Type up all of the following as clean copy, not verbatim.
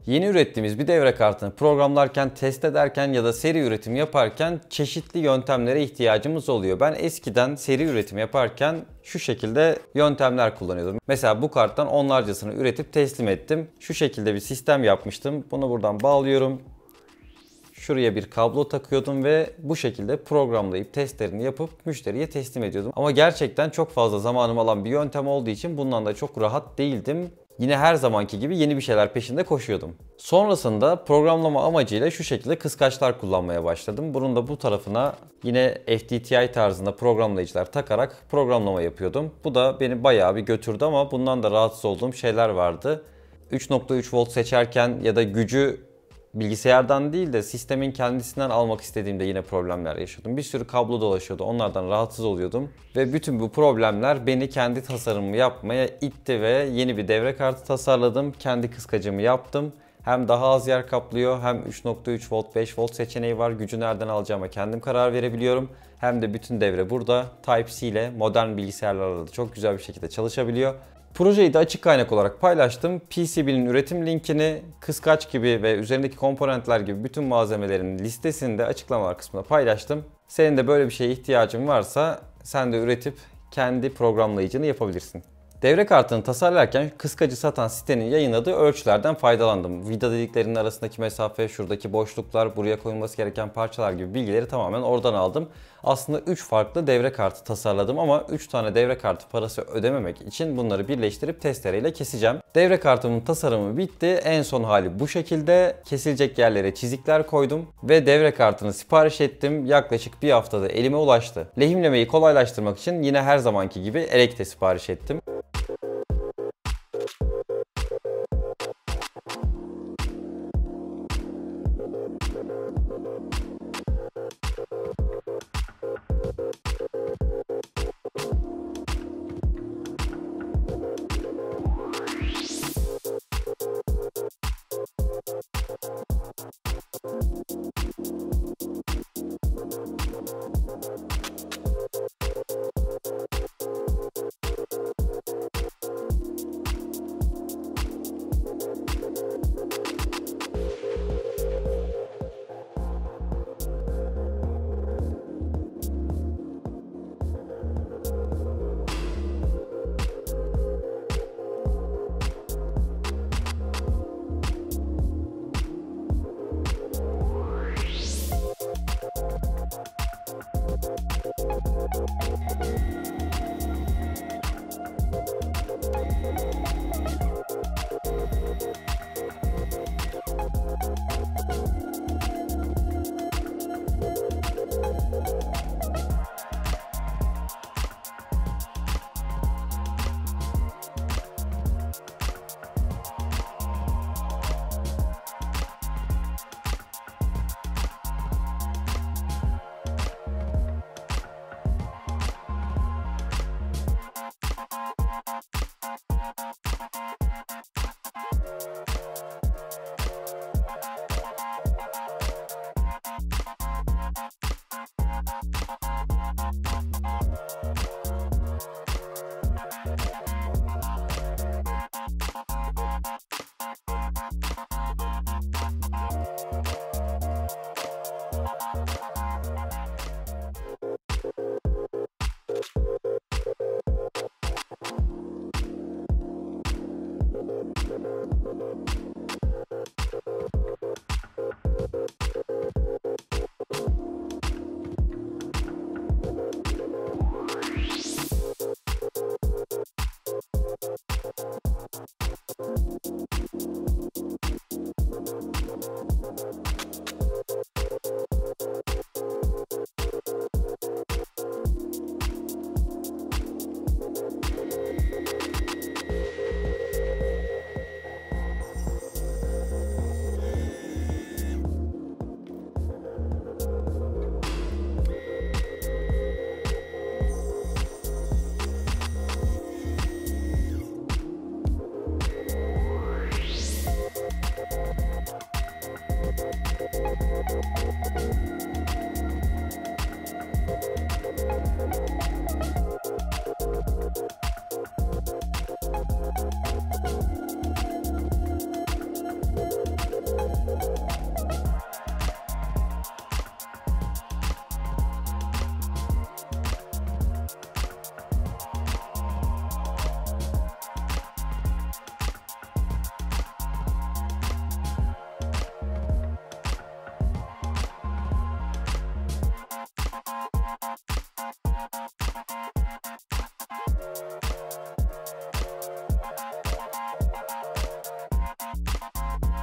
Yeni ürettiğimiz bir devre kartını programlarken, test ederken ya da seri üretim yaparken çeşitli yöntemlere ihtiyacımız oluyor. Ben eskiden seri üretim yaparken şu şekilde yöntemler kullanıyordum. Mesela bu karttan onlarcasını üretip teslim ettim. Şu şekilde bir sistem yapmıştım. Bunu buradan bağlıyorum. Şuraya bir kablo takıyordum ve bu şekilde programlayıp testlerini yapıp müşteriye teslim ediyordum. Ama gerçekten çok fazla zamanım alan bir yöntem olduğu için bundan da çok rahat değildim. Yine her zamanki gibi yeni bir şeyler peşinde koşuyordum. Sonrasında programlama amacıyla şu şekilde kıskaçlar kullanmaya başladım. Bunun da bu tarafına yine FTTI tarzında programlayıcılar takarak programlama yapıyordum. Bu da beni bayağı bir götürdü ama bundan da rahatsız olduğum şeyler vardı. 3.3 volt seçerken ya da gücü bilgisayardan değil de sistemin kendisinden almak istediğimde yine problemler yaşıyordum. Bir sürü kablo dolaşıyordu. Onlardan rahatsız oluyordum. Ve bütün bu problemler beni kendi tasarımımı yapmaya itti ve yeni bir devre kartı tasarladım. Kendi kıskacımı yaptım. Hem daha az yer kaplıyor, hem 3.3 volt, 5 volt seçeneği var. Gücü nereden alacağıma kendim karar verebiliyorum. Hem de bütün devre burada. Type-C ile modern bilgisayarlarla da çok güzel bir şekilde çalışabiliyor. Projeyi de açık kaynak olarak paylaştım. PCB'nin üretim linkini, kıskaç gibi ve üzerindeki komponentler gibi bütün malzemelerin listesini de açıklamalar kısmına paylaştım. Senin de böyle bir şeye ihtiyacın varsa sen de üretip kendi programlayıcını yapabilirsin. Devre kartını tasarlarken kıskacı satan sitenin yayınladığı ölçülerden faydalandım. Vida deliklerinin arasındaki mesafe, şuradaki boşluklar, buraya koyulması gereken parçalar gibi bilgileri tamamen oradan aldım. Aslında 3 farklı devre kartı tasarladım ama 3 tane devre kartı parası ödememek için bunları birleştirip testereyle keseceğim. Devre kartımın tasarımı bitti. En son hali bu şekilde. Kesilecek yerlere çizikler koydum ve devre kartını sipariş ettim. Yaklaşık bir haftada elime ulaştı. Lehimlemeyi kolaylaştırmak için yine her zamanki gibi elekte sipariş ettim.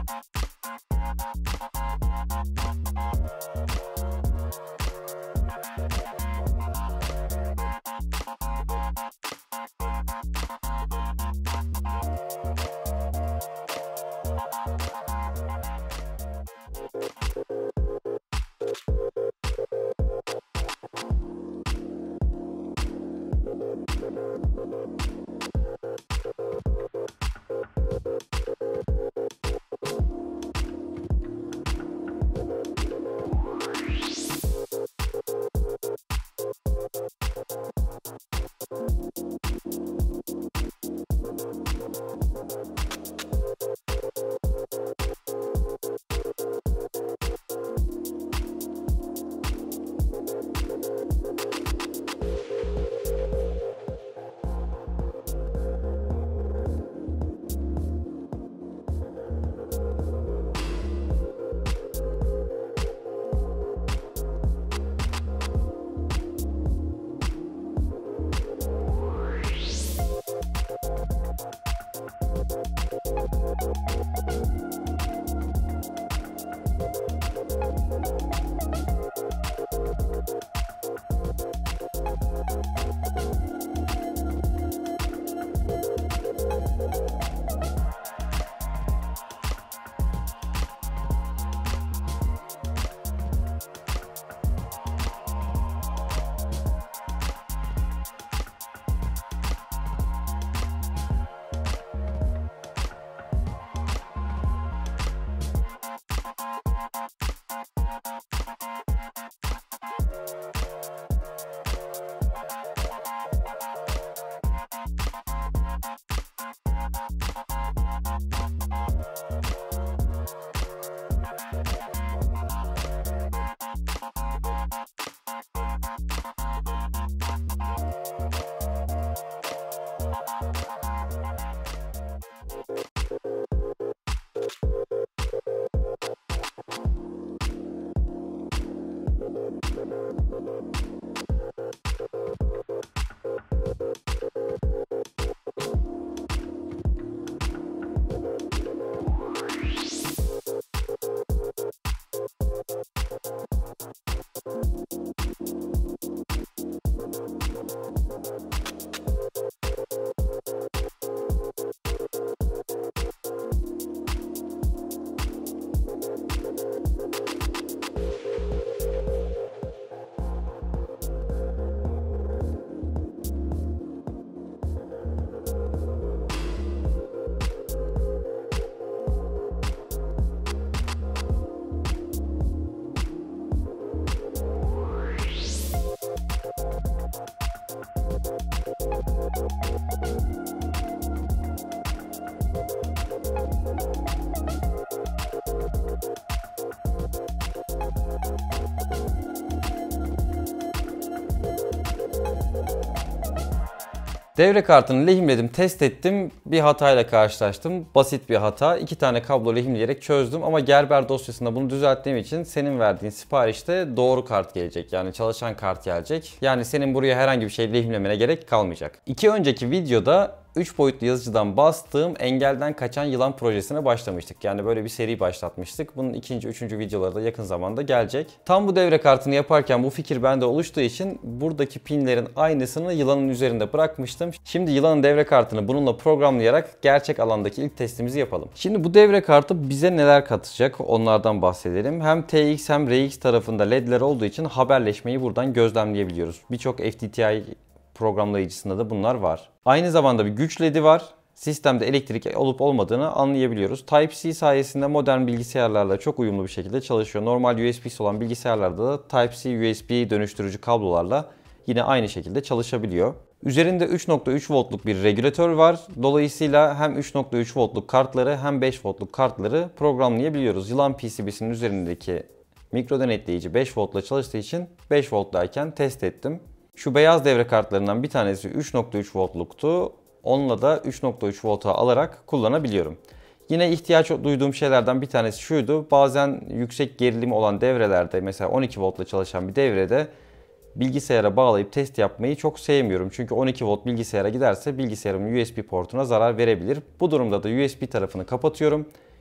Devre kartını lehimledim, test ettim. Bir hatayla karşılaştım. Basit bir hata. 2 tane kablo lehimleyerek çözdüm ama Gerber dosyasında bunu düzelttiğim için senin verdiğin siparişte doğru kart gelecek. Yani çalışan kart gelecek. Yani senin buraya herhangi bir şey lehimlemene gerek kalmayacak. 2 önceki videoda 3 boyutlu yazıcıdan bastığım engelden kaçan yılan projesine başlamıştık. Yani böyle bir seri başlatmıştık. Bunun 2. 3. videoları da yakın zamanda gelecek. Tam bu devre kartını yaparken bu fikir bende oluştuğu için buradaki pinlerin aynısını yılanın üzerinde bırakmıştım. Şimdi yılanın devre kartını bununla programlayarak gerçek alandaki ilk testimizi yapalım. Şimdi bu devre kartı bize neler katacak onlardan bahsedelim. Hem TX hem RX tarafında LED'ler olduğu için haberleşmeyi buradan gözlemleyebiliyoruz. Birçok FTTI programlayıcısında da bunlar var. Aynı zamanda bir güç LED'i var. Sistemde elektrik olup olmadığını anlayabiliyoruz. Type-C sayesinde modern bilgisayarlarla çok uyumlu bir şekilde çalışıyor. Normal USB'si olan bilgisayarlarda da Type-C USB dönüştürücü kablolarla yine aynı şekilde çalışabiliyor. Üzerinde 3.3 voltluk bir regülatör var. Dolayısıyla hem 3.3 voltluk kartları hem 5 voltluk kartları programlayabiliyoruz. Yılan PCB'sinin üzerindeki mikro denetleyici 5 voltla çalıştığı için 5 volttayken test ettim. Şu beyaz devre kartlarından bir tanesi 3.3 voltluktu. Onunla da 3.3 volta alarak kullanabiliyorum. Yine ihtiyaç duyduğum şeylerden bir tanesi şuydu. Bazen yüksek gerilimi olan devrelerde, mesela 12 voltla çalışan bir devrede bilgisayara bağlayıp test yapmayı çok sevmiyorum. Çünkü 12 volt bilgisayara giderse bilgisayarımın USB portuna zarar verebilir. Bu durumda da USB tarafını kapatıyorum.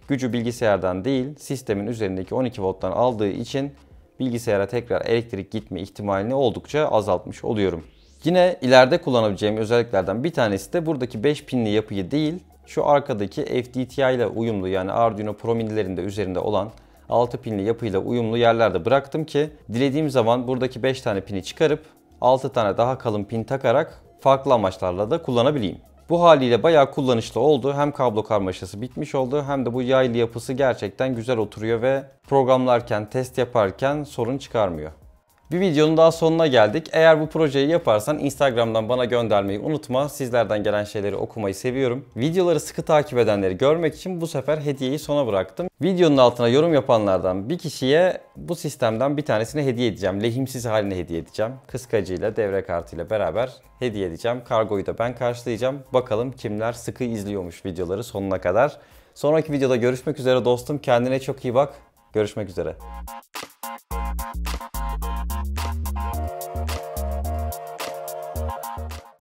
gücü bilgisayardan değil, sistemin üzerindeki 12 volttan aldığı için bilgisayara tekrar elektrik gitme ihtimalini oldukça azaltmış oluyorum. Yine ileride kullanabileceğim özelliklerden bir tanesi de buradaki 5 pinli yapıyı değil, şu arkadaki FTTI ile uyumlu, yani Arduino Pro Mini'lerin de üzerinde olan 6 pinli yapıyla uyumlu yerlerde bıraktım ki dilediğim zaman buradaki 5 tane pini çıkarıp 6 tane daha kalın pin takarak farklı amaçlarla da kullanabileyim. Bu haliyle bayağı kullanışlı oldu. Hem kablo karmaşası bitmiş oldu, hem de bu yaylı yapısı gerçekten güzel oturuyor ve programlarken, test yaparken sorun çıkarmıyor. Bir videonun daha sonuna geldik. Eğer bu projeyi yaparsan Instagram'dan bana göndermeyi unutma. Sizlerden gelen şeyleri okumayı seviyorum. Videoları sıkı takip edenleri görmek için bu sefer hediyeyi sona bıraktım. Videonun altına yorum yapanlardan bir kişiye bu sistemden bir tanesini hediye edeceğim. Lehimsiz halini hediye edeceğim. Kıskacıyla, devre kartıyla beraber hediye edeceğim. Kargoyu da ben karşılayacağım. Bakalım kimler sıkı izliyormuş videoları sonuna kadar. Sonraki videoda görüşmek üzere dostum. Kendine çok iyi bak. Görüşmek üzere.